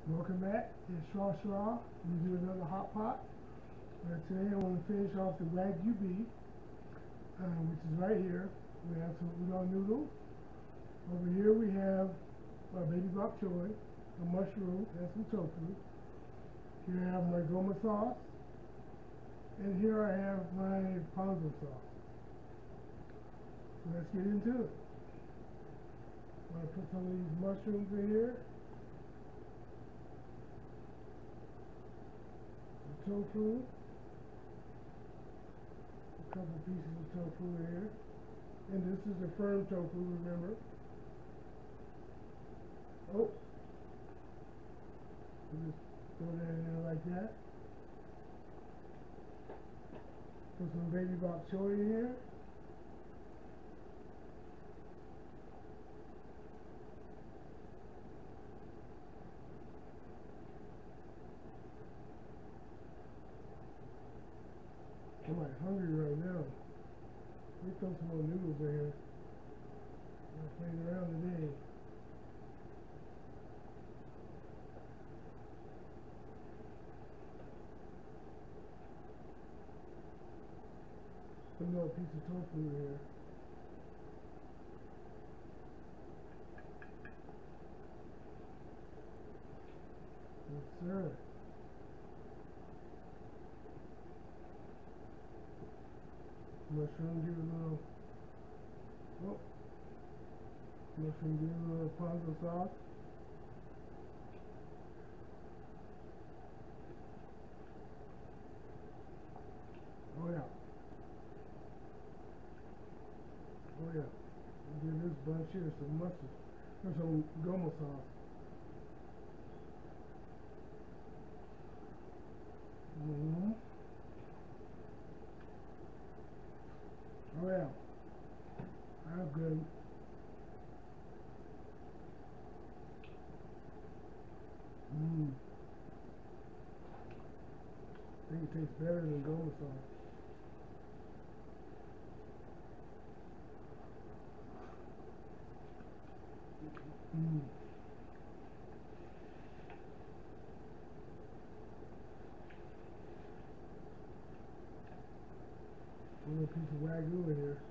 Welcome back. It's Shaw Shaw. We do another hot pot. Today I want to finish off the Wagyu beef, which is right here. We have some udon noodles. Over here we have baby bok choy, a mushroom, and some tofu. Here I have my goma sauce. And here I have my ponzu sauce. So let's get into it. I'm going to put some of these mushrooms in here. Tofu, a couple pieces of tofu here, and this is a firm tofu, remember. Oh, just throw that in there like that. Put some baby bok choy in here. I'm like hungry right now. Here comes some more noodles in here. I'm playing around today. Put another piece of tofu in here. Yes, sir. Mushroom, give it a little, mushroom, give it a little ponzu sauce. Oh yeah. Oh yeah. Give this bunch here some mustard, or some goma sauce. Mm-hmm. Oh yeah, that's good. I think it tastes better than goma sauce. A little piece of Wagyu in here.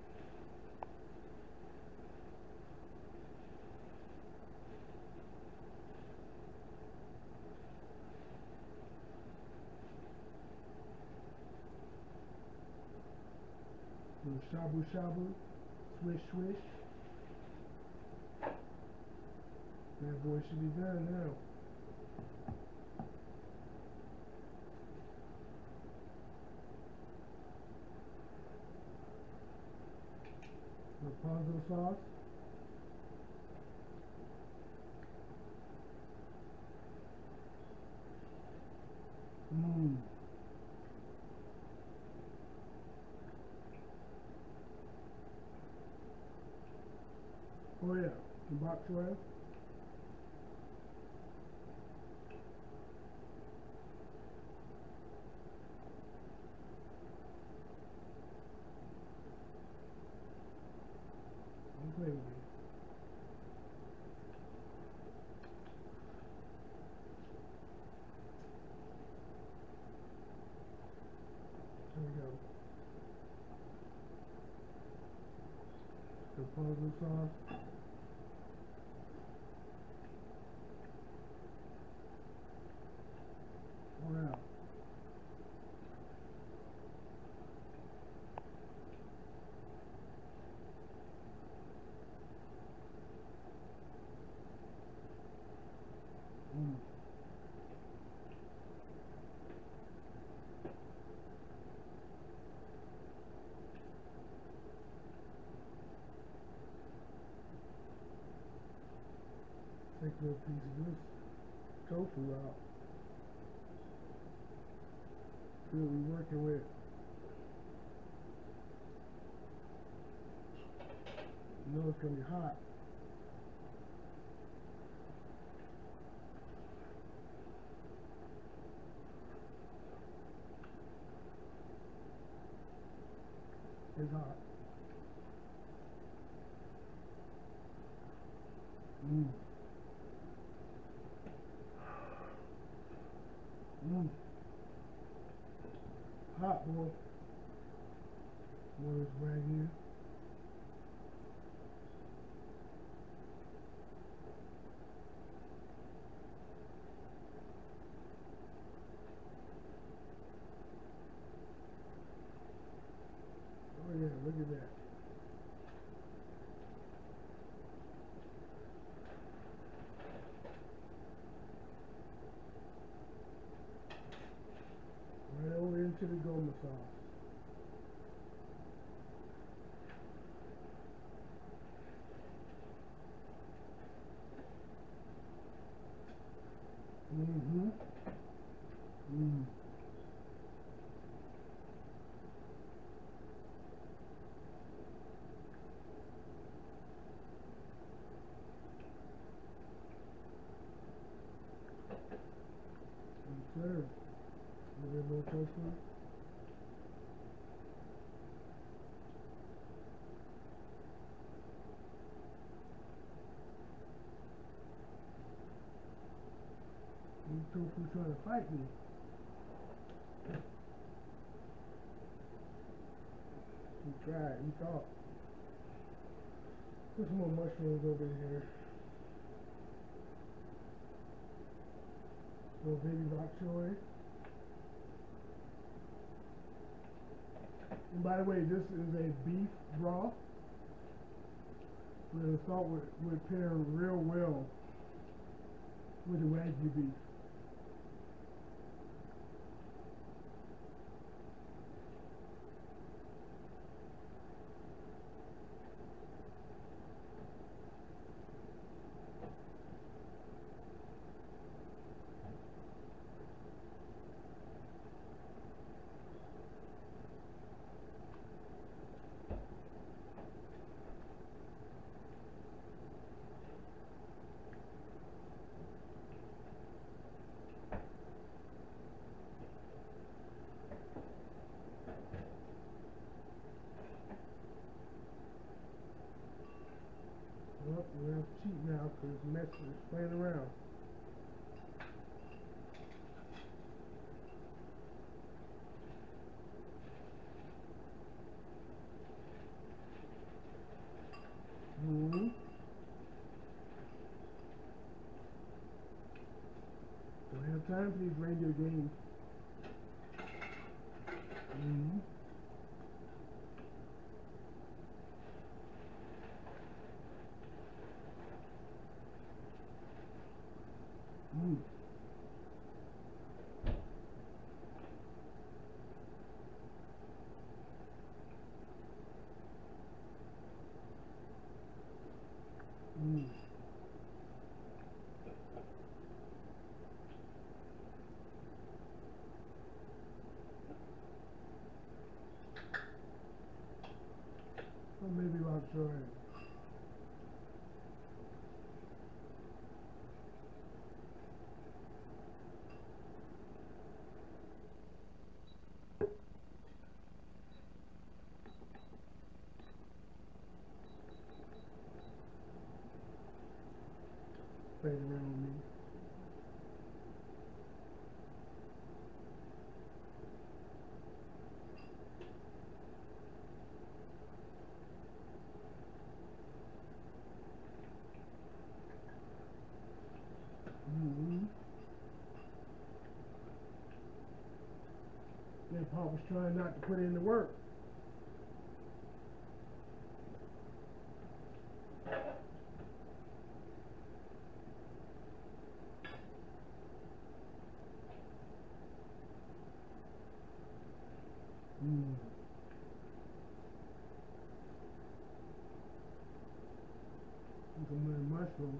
Little shabu shabu, swish swish. That boy should be done now. The ponzu sauce. Oh yeah, the bok choy. Don't play with me. There we go. The ponzu sauce. Oh yeah. Take a little piece of this tofu out. See what we're working with. You know it's gonna be hot. It's hot. Mm. Hot boy. One is right here. Oh yeah, look at that. Right over into the Goma sauce. Mm-hmm. Mm. Yes, sir. A little more tofu. Tofu trying to fight me. He tried, he thought. There's more mushrooms over here. Little baby bok choy. And by the way, this is a beef broth. The salt would pair real well with the Wagyu beef. Well, we have to cheat now because Messi is playing around. Mm-hmm. Don't have time for these reindeer games. Mm-hmm. Mm. Mm. Or maybe I'll try it. Playing around with me. Mm-hmm. Yeah, Pop was trying not to put in the work. Mm. Some mushroom.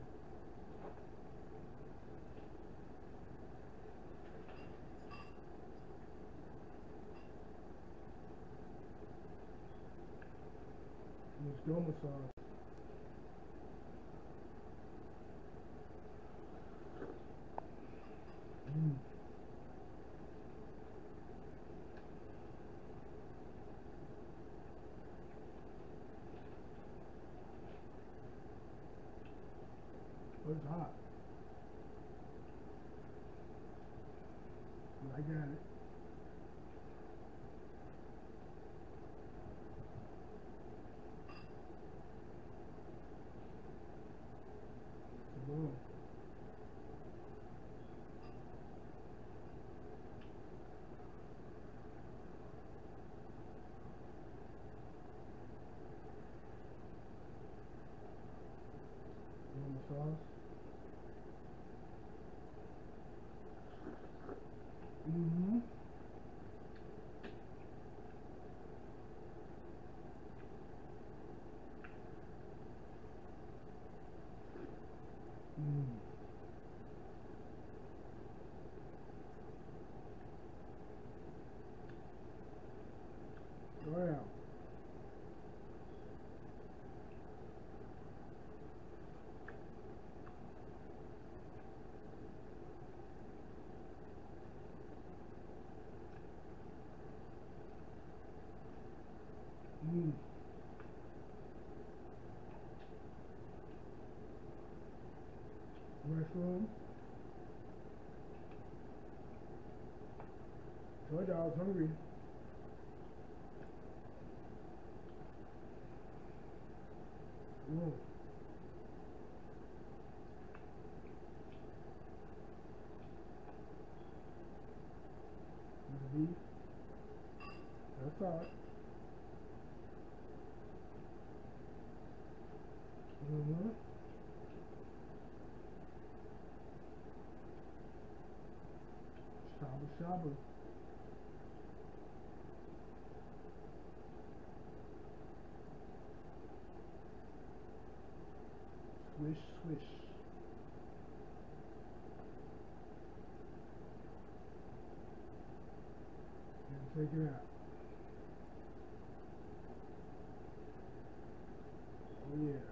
It's Goma sauce. Mm. Oh, it's hot. got it. Boom. Sauce. Mm-hmm. Wow. Mushroom. Told you I was hungry. Beef. That's all. Shabu shabu. Swish, swish. And take it out. Oh yeah.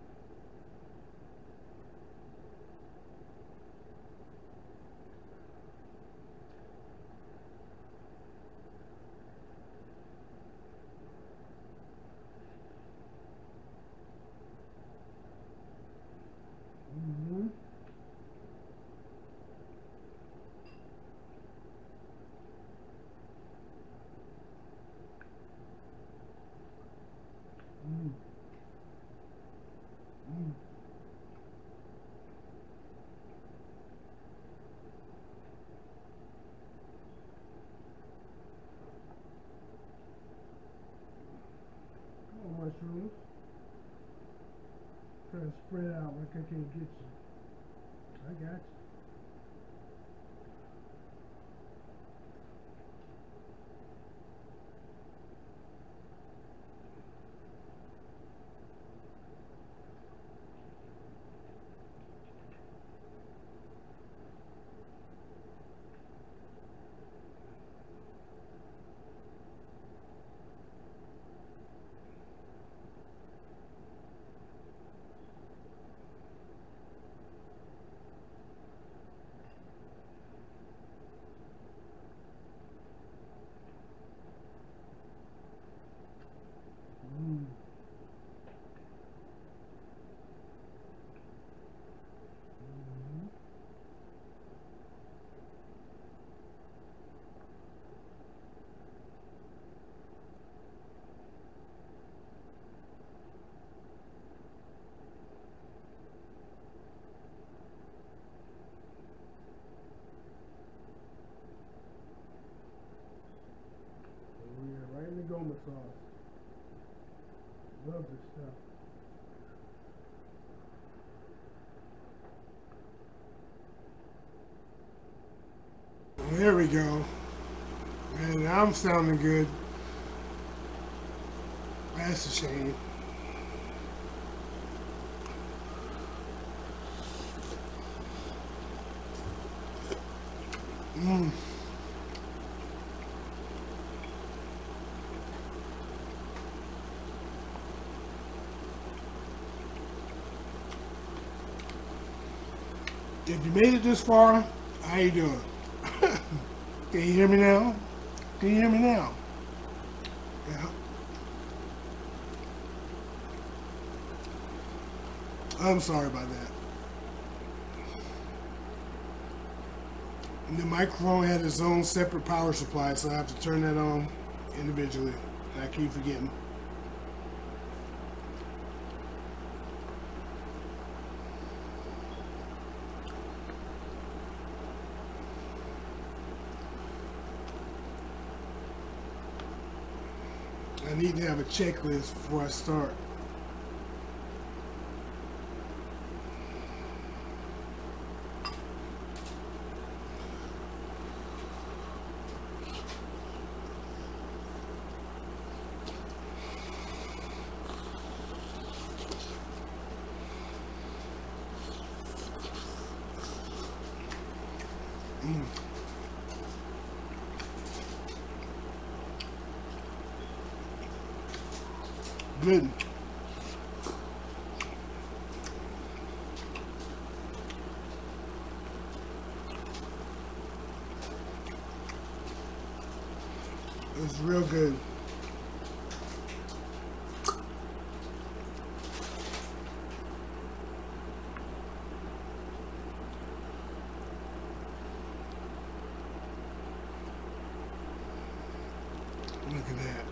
Mushrooms. Try to spread out like I can't get you. I got you. Goma sauce. Love this stuff. There we go. Man, I'm sounding good. That's a shame. If you made it this far, how you doing? Can you hear me now? Can you hear me now? Yeah. I'm sorry about that. And the microphone had its own separate power supply, so I have to turn that on individually. And I keep forgetting. I need to have a checklist before I start. Good. It's real good. Look at that.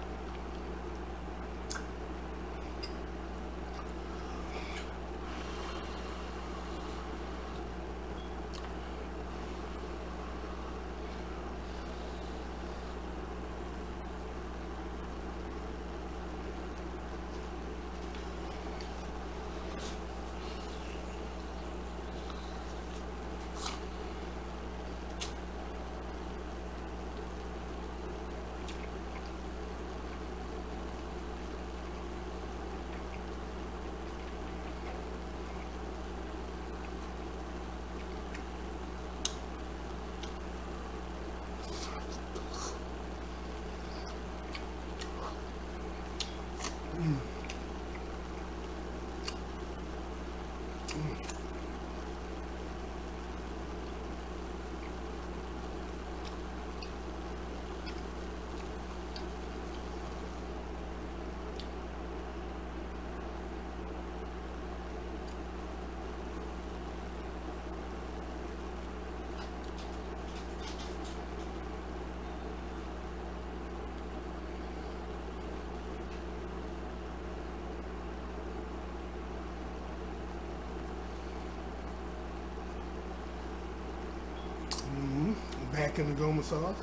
Back in the Goma sauce.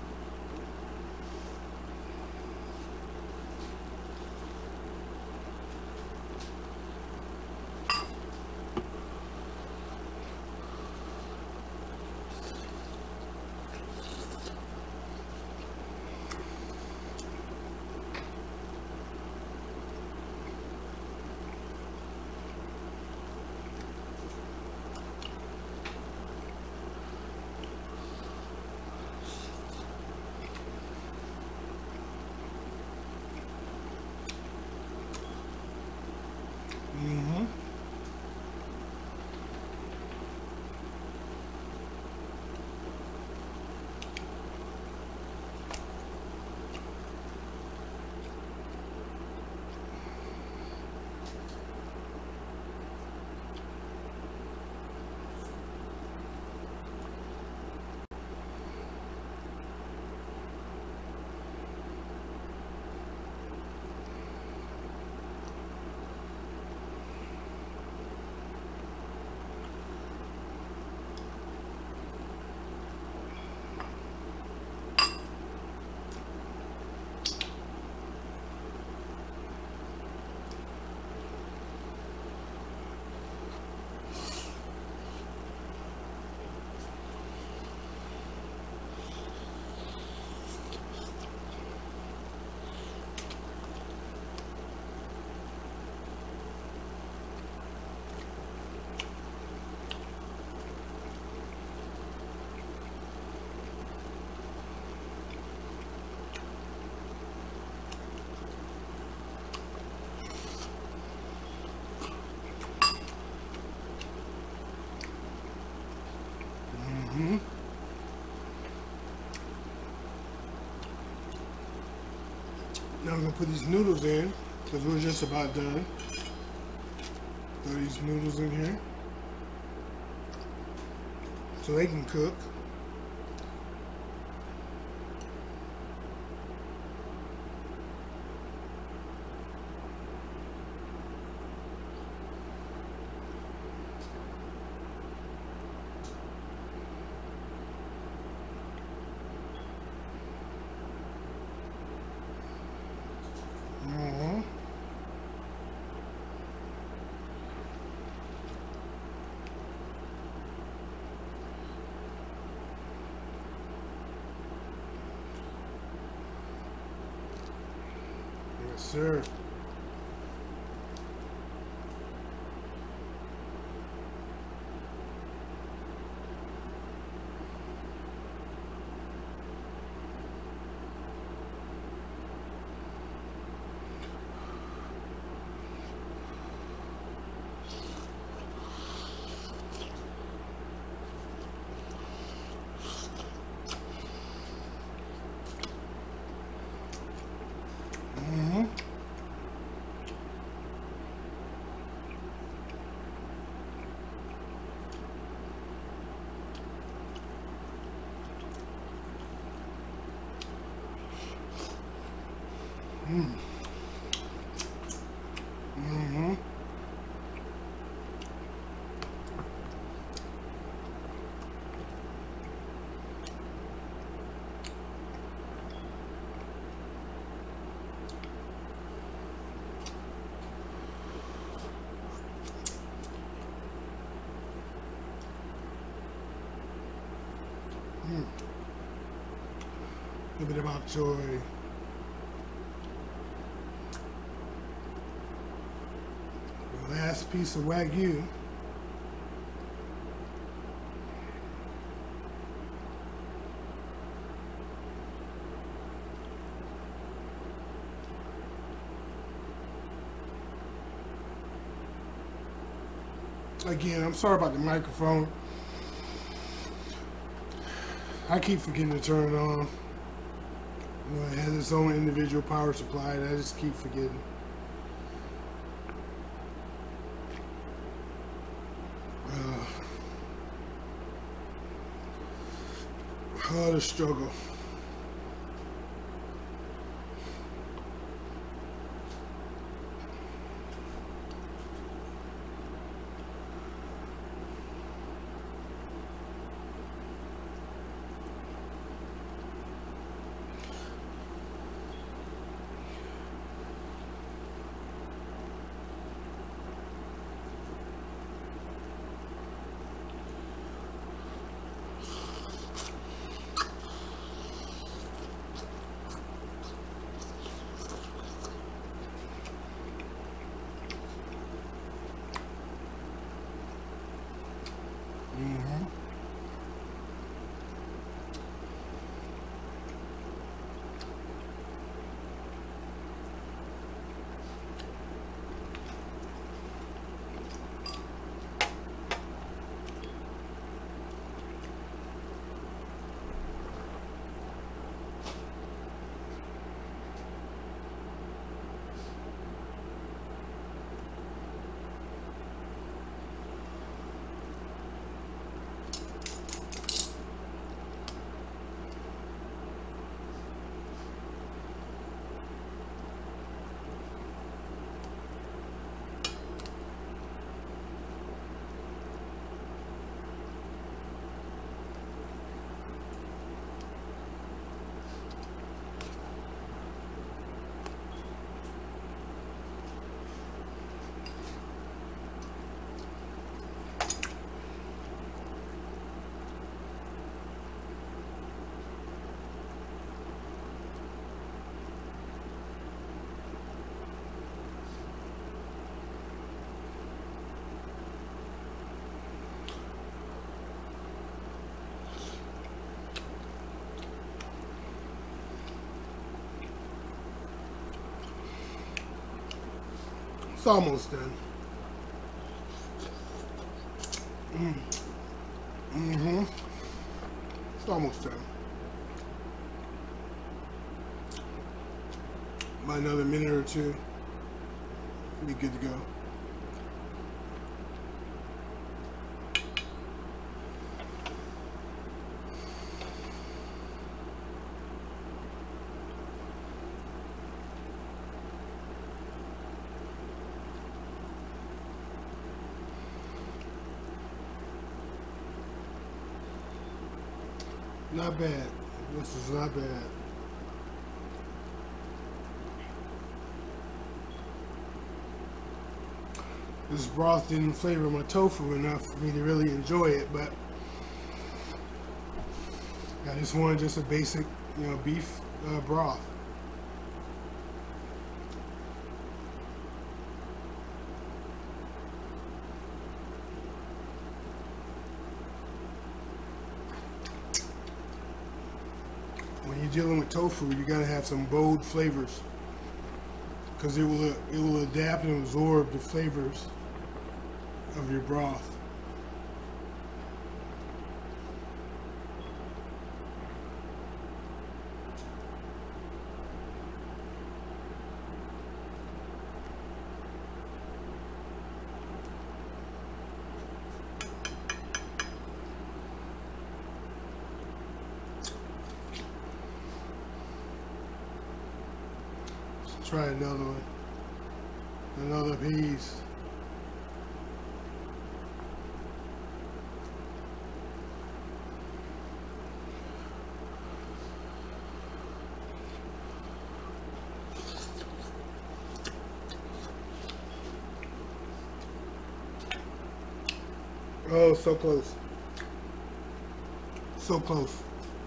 Now I'm going to put these noodles in, because we're just about done. Throw these noodles in here, so they can cook. sir. A little bit of bok choy. The last piece of Wagyu. Again, I'm sorry about the microphone. I keep forgetting to turn it on. You know, it has its own individual power supply, and I just keep forgetting. What a struggle. It's almost done. It's almost done. By another minute or two, be good to go. Not bad. This is not bad. This broth didn't flavor my tofu enough for me to really enjoy it, but I just wanted just a basic, beef broth. when you're dealing with tofu, you gotta have some bold flavors, because it will adapt and absorb the flavors of your broth. Try another one. Another piece. Oh, so close. So close.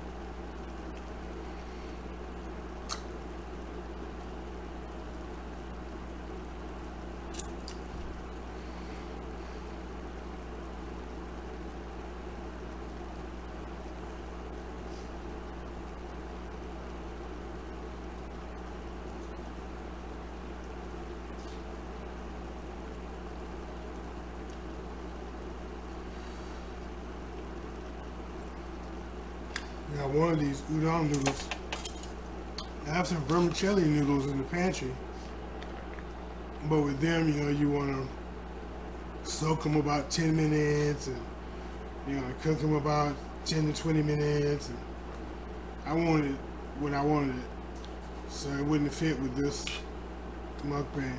Got one of these udon noodles. I have some vermicelli noodles in the pantry, but with them, you know, you want to soak them about 10 minutes, and you know, cook them about 10 to 20 minutes. And I wanted it when I wanted it, so it wouldn't fit with this mukbang.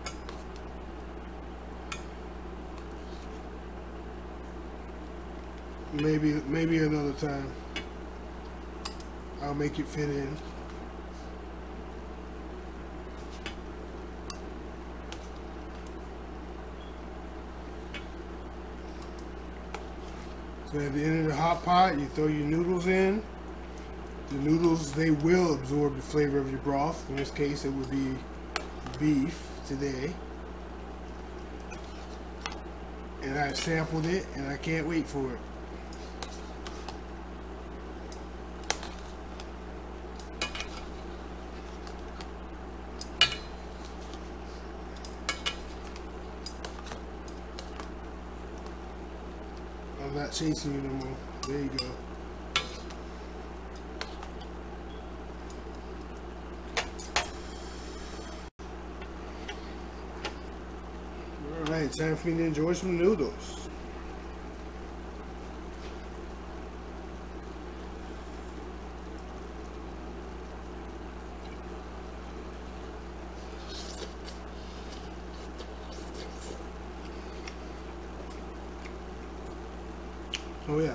Maybe another time I'll make it fit in. So at the end of the hot pot, you throw your noodles in. The noodles, they will absorb the flavor of your broth. In this case, it would be beef today. And I sampled it, and I can't wait for it. I'm not chasing you no more. There you go. Alright, time for me to enjoy some noodles. Oh yeah,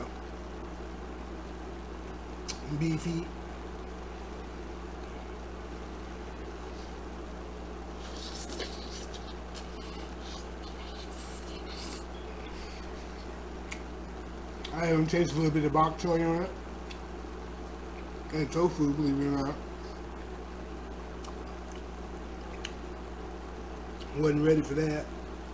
beefy. I even taste a little bit of bok choy on it, and tofu, believe it or not. Wasn't ready for that.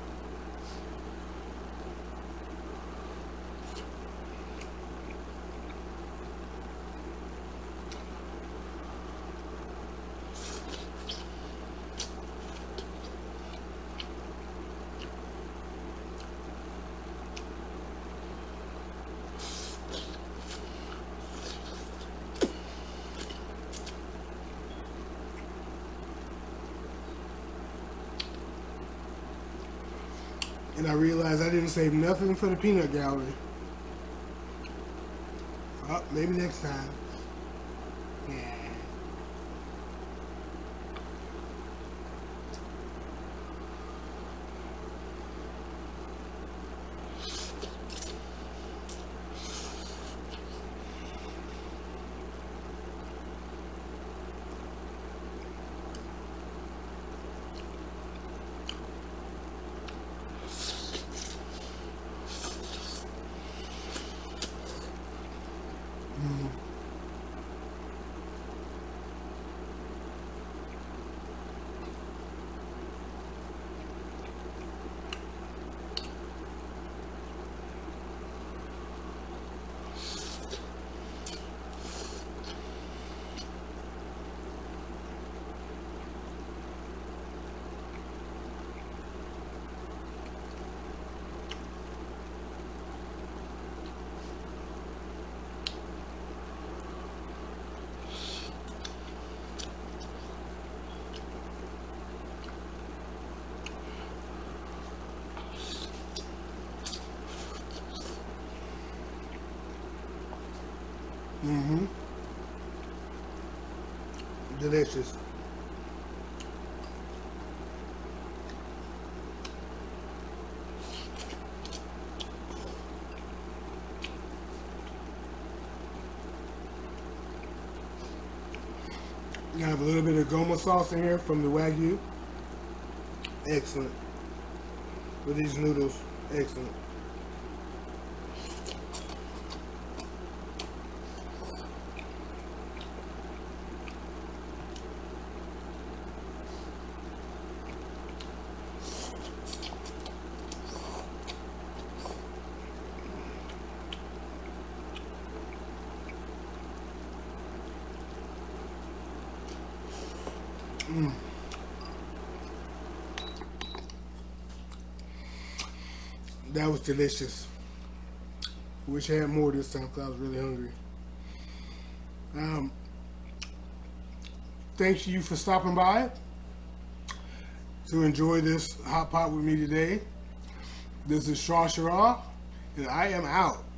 And I realized I didn't save nothing for the peanut gallery. Oh, maybe next time. Yeah. Mm-hmm. Delicious. You have a little bit of goma sauce in here from the Wagyu. Excellent. With these noodles, excellent. Mm. That was delicious. Wish I had more this time because I was really hungry. Thanks to you for stopping by to enjoy this hot pot with me today. This is Shaw Shara, and I am out.